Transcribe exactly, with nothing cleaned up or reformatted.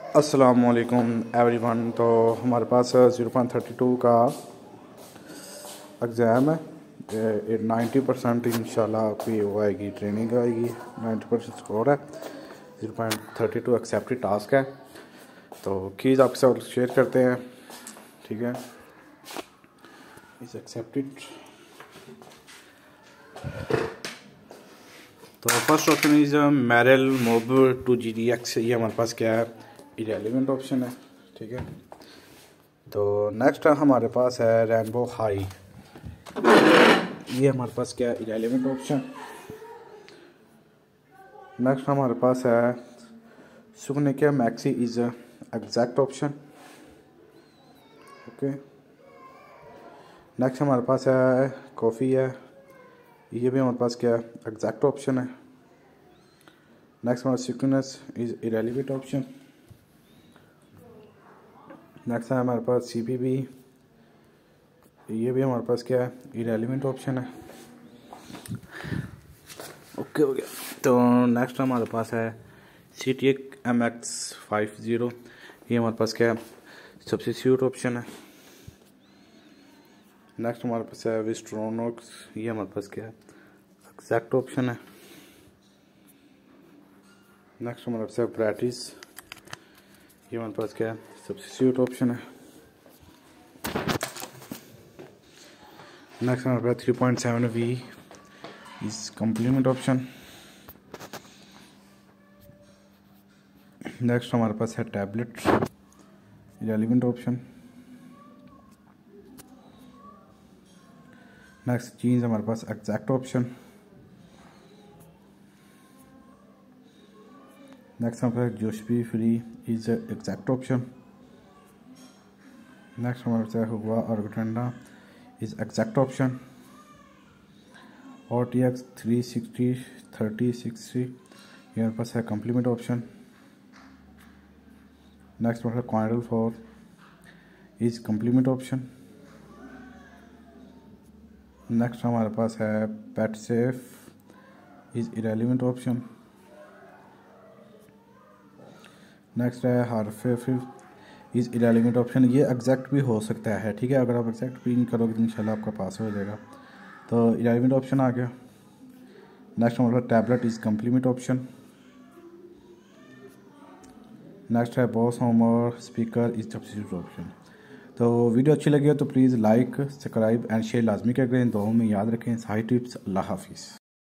अस्सलामुअलैकुम एवरीवन। तो हमारे पास ज़ीरो पॉइंट थर्टी टू का एग्ज़ाम है। नाइन्टी परसेंट इंशाल्लाह आपकी वो आएगी, ट्रेनिंग आएगी। नाइन्टी परसेंट स्कोर है। Zero point thirty two accepted task है। तो कीज़ आपके साथ शेयर करते हैं, ठीक है। इस एक्सेप्टेड। तो first option is moral mob two G D X. ये हमारे पास क्या है, इरेलीवेंट ऑप्शन है, ठीक है। तो नेक्स्ट हमारे पास है रेनबो हाई। ये हमारे पास क्या है, इरेलीवेंट ऑप्शन। नेक्स्ट हमारे पास है सुकने क्या maxi is exact option, okay. Next हमारे पास है कॉफ़ी है, ये भी हमारे पास क्या है, एग्जैक्ट ऑप्शन है। नेक्स्ट हमारा sequence is irrelevant option. Next है हमारे पास सी पी बी, ये भी हमारे पास क्या है, इरेलीवेंट ऑप्शन है, ओके हो गया। तो नेक्स्ट हमारे पास है C T M X five zero, ये हमारे पास क्या है, सब्स्टिट्यूट ऑप्शन है। नेक्स्ट हमारे पास है विस्ट्रोनॉक्स, ये हमारे पास क्या है, एग्जैक्ट ऑप्शन है। नेक्स्ट हमारे पास है प्रैक्टिस, ये हमारे पास क्या है, सब्स्टिट्यूट ऑप्शन है। नेक्स्ट हमारे पास three point seven V is complement option. Next हमारे पास है टैबलेट, इरेलीवेंट ऑप्शन। नेक्स्ट चीज हमारे पास एग्जैक्ट ऑप्शन। नेक्स्ट हमारे पास जोशबी free is exact option. Next हमारे पास हुआ ऑर्गेंडा इज एग्जैक्ट ऑप्शन। और T X three sixty thirty sixty ये हमारे पास है कम्प्लीमेंट ऑप्शन। नेक्स्ट हमारे पास क्वाइडल four is complement option. Next हमारे पास है pet safe is irrelevant option. Next है हार्फेफिल इज इरेलीवेंट ऑप्शन। ये एग्जैक्ट भी हो सकता है, ठीक है। अगर आप एग्जैक्ट भी नहीं करोगे तो इंशाल्लाह आपका पास हो जाएगा। तो इरेलीवेंट ऑप्शन आ गया। नेक्स्ट हमारे पास tablet is complement option. Next है Bose home speaker is substitute option. तो वीडियो अच्छी लगी हो तो please like subscribe and share लाजमी करें। दुआओं में याद रखें। साहिर टिप्स। अल्लाह हाफिज़।